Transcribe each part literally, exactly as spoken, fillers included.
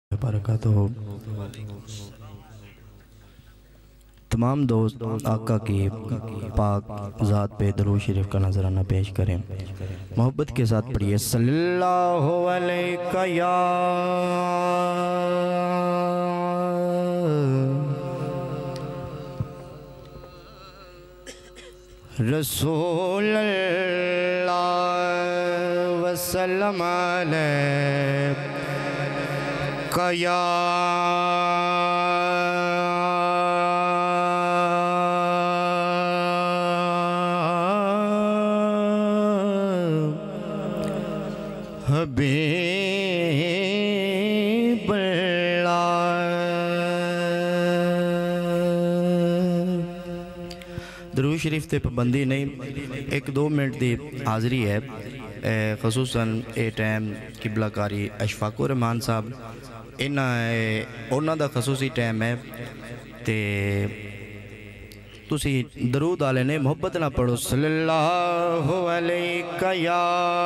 बरकातहू। तमाम दोस्त आका की पाक ज़ात पे दरूद शरीफ का नजराना पेश करें। मोहब्बत के साथ पढ़िए सल्लल्लाहु अलैका या रसूल अल्लाह वसल्लम अलैका या हबीब दरूद शरीफ ते पाबंदी नहीं, एक दो मिनट की हाज़री है। खसूसन ये टाइम किबलाकारी अशफाकुर रहमान साहब इन्हों उन्हों का खसूसी टाइम है। तो तुसी दरूद आले ने मोहब्बत ना पढ़ो सल्लल्लाहु अलैका या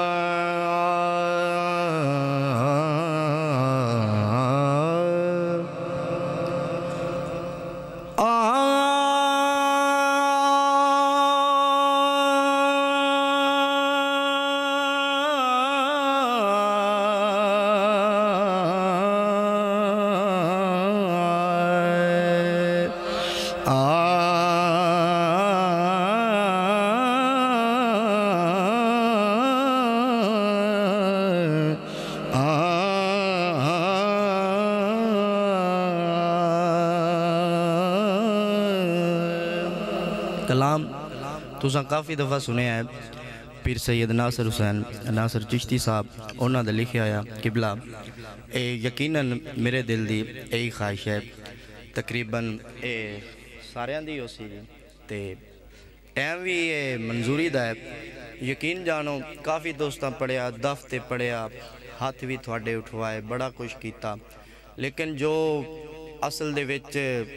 कलाम तुसा काफ़ी दफ़ा सुने है। पीर सैयद नासिर हुसैन नासिर चिश्ती साहब उन्होंने लिखा आया किबला ए यकीनन मेरे दिल की यही ख्वाहिश है। तकरीबन ए सारियां दी हो सी ते टाइम भी ये मंजूरी दा है। यकीन जानो काफ़ी दोस्तां पढ़िया दफ्ते पढ़िया हाथ भी थोड़े उठवाए बड़ा कुछ किया, लेकिन जो असल दे विच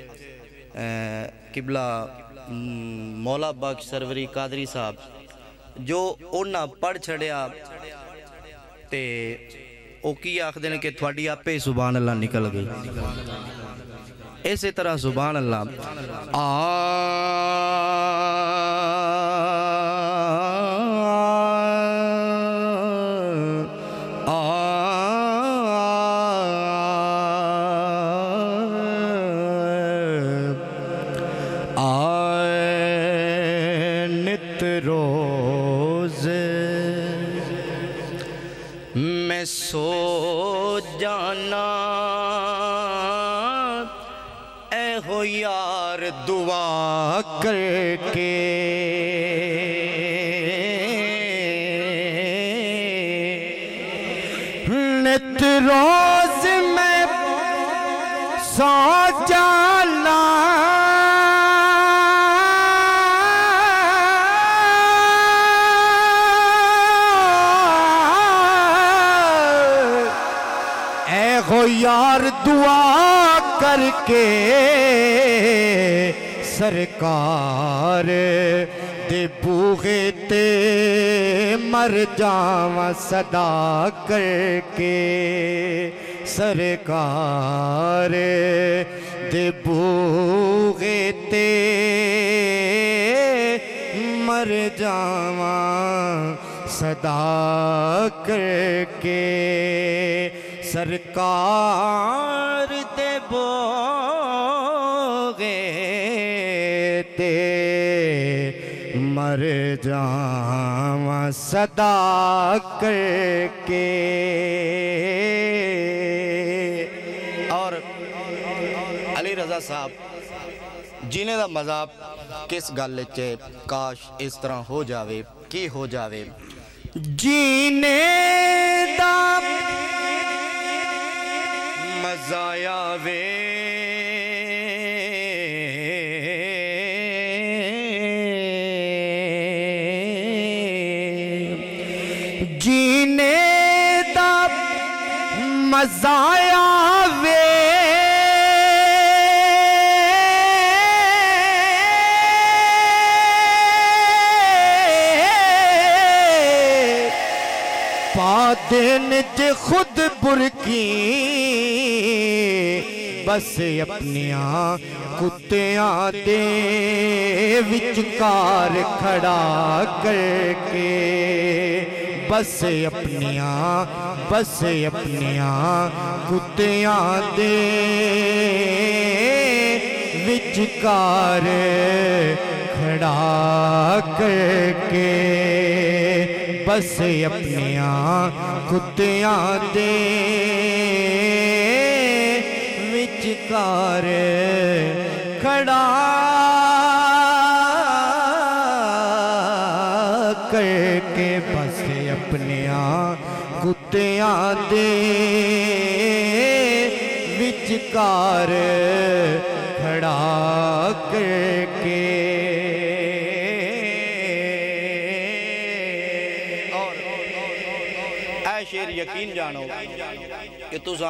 किबला मौला बख्श सरवरी कादरी साहब जो उन्ना पढ़ छड़िया ते ओ की आखदे ने कि थोड़ी आपे सुभान अल्लाह निकल गई। इसी तरह सुभान अल्लाह आ मैं सो जाना ए हो यार दुआ करके नित रोज मैं सो जाना हो यार दुआ करके सरकार दे बूहे ते मर जावा सदा करके सरकार दे बूहे ते मर जावा सदा करके सरकार दे बोगे ते मर जावा सदा करके। और अली रज़ा साहब जीने का मज़ाक किस गल च काश इस तरह हो जावे की हो जावे। जीने दा मज़ा वे जीने दा मज़ा वे पा दिन जे खुद बुरकी बस अपनिया कुत्तियां दे विचकार खड़ा करके, बस अपनिया बस अपनिया कुत्तियां दे विचकार खड़ा करके, बस अपनिया कुत्तियां दे विचकार खड़ा करके, बस अपनिया कुत्तियां दे विचकार खड़ा करके। और ऐ शेर यकीन जानो कि तुसा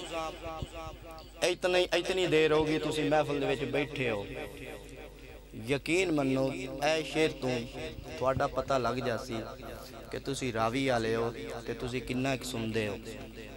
इतनी इतनी देर होगी तुसी महफिल दे विच बैठे हो, यकीन मनो ऐ शेर तो थोड़ा पता लग जासी कि तुसी रावी वाले हो ते तुसी किन्ना एक सुनदे हो।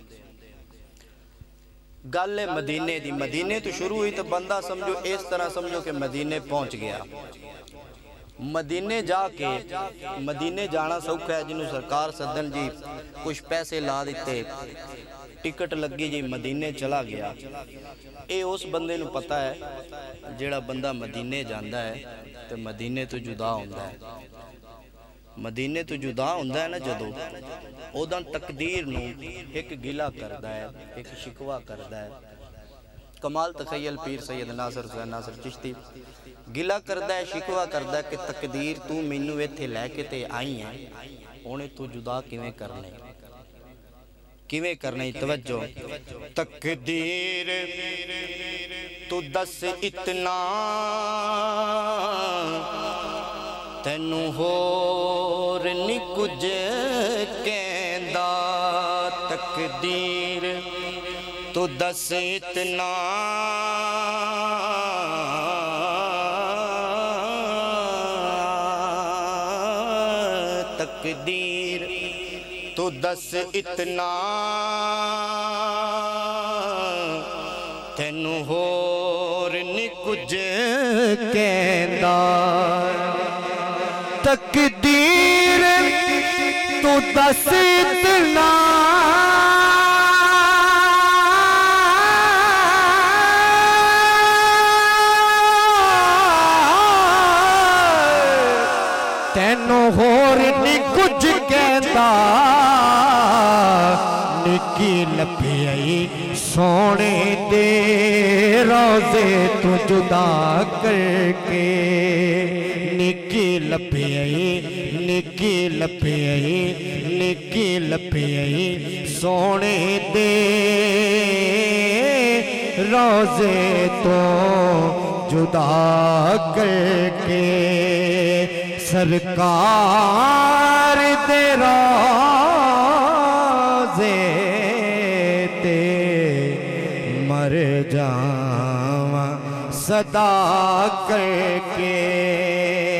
गल है मदीने दी, मदीने तो शुरू हुई तो बंदा समझो इस तरह समझो कि मदीने पहुंच गया। मदीने जाके मदीने जाना सौखा है, जिन्हों सरकार सदन जी कुछ पैसे ला दिते, टिकट लगी जी, मदीने चला गया। ये उस बंदे नूं पता है जेड़ा बंदा मदीने जाता है तो मदीने तो जुदा होंदा है। मदीने तो जुदा होंदा है ना जदों, ओदा तकदीर नूं एक गिला करदा है, एक शिकवा करदा है। कमाल तखय्यल पीर सैयद नासिर हुसैन नासिर चिश्ती गिला करदा है, शिकवा करदा है कि तकदीर तू मैनू इत्थे लैके ते आई है, हुण तू जुदा किवें करने किवें करने। तवज्जो, तकदीर तू दस इतना तैनू होर नी कुछ कहंदा, तकदीर तू दस इतना तकदीर तू दस इतना तैनू होर नी कुछ कहंदा, तकदीर तू दस इतना तैनू होर नी कुछ कहंदा, निकी लभी आई सोने दे रोज़े तू जुदा करके, निकी लभी आई निकी लभी आई निकी लभी आई सोने दे रोज़े तो जुदा करके, सरकार दे रोज़े ते मर जावा सदा करके।